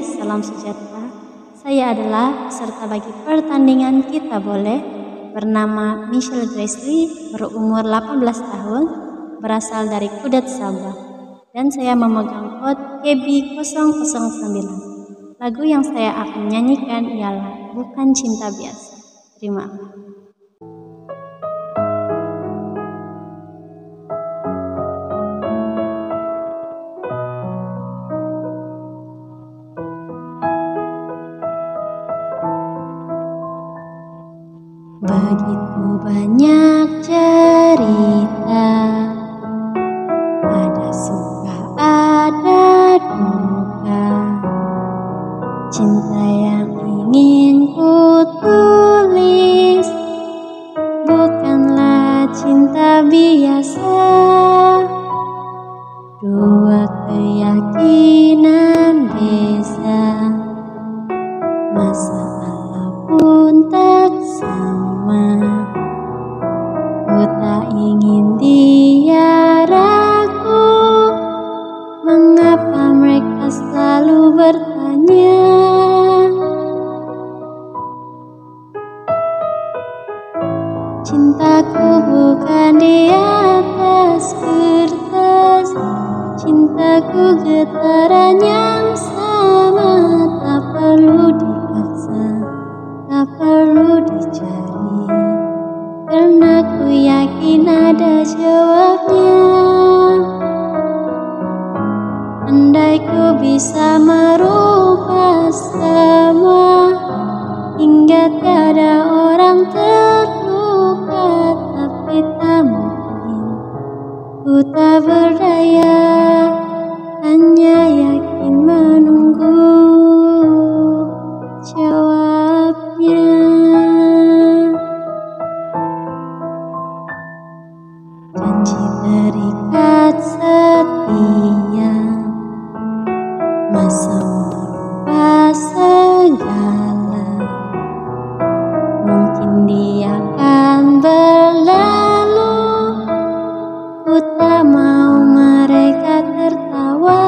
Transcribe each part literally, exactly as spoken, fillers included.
salam sejahtera. Saya adalah peserta bagi pertandingan Kita Boleh, bernama Michelle Grace Lee, berumur delapan belas tahun, berasal dari Kudat, Sabah, dan saya memegang kode K B nol nol sembilan. Lagu yang saya akan nyanyikan ialah Bukan Cinta Biasa. Terima kasih. Begitu banyak cerita, ada suka ada duka, cinta yang ingin ku tulis bukanlah cinta biasa. Dua keyakinan beza, masalah pun tak sama. Ku tak ingin dia ragu, mengapa mereka selalu bertanya. Cintaku bukan di atas kertas, cintaku getaran yang sama. Tak perlu dipaksa, tak perlu dicari, karena ku yakin ada jawabnya. Andai ku bisa merubah semua, hingga tiada orang terluka, tapi tak mungkin, ku tak berdaya, hanya yakin menunggu jawabnya. Janji terikat setia, masa merubah segala. Mungkin dia akan berlalu, ku tak mau mereka tertawa.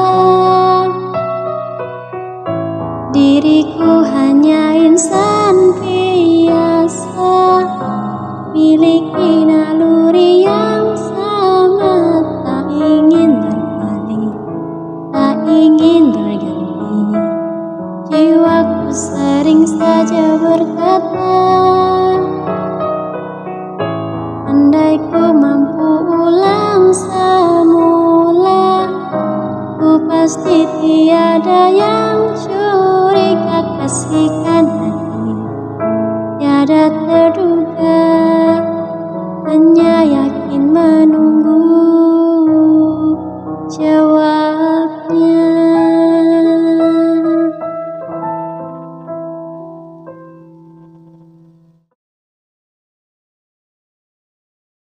Diriku hanya insan biasa, miliki naluri yang sama. Tak ingin berbalik, tak ingin berganti, jiwaku sering saja berkata, andai ku mampu ulang semula, ku pasti tiada yang curiga. Kasihkan hati tiada terduga, hanya yakin menunggu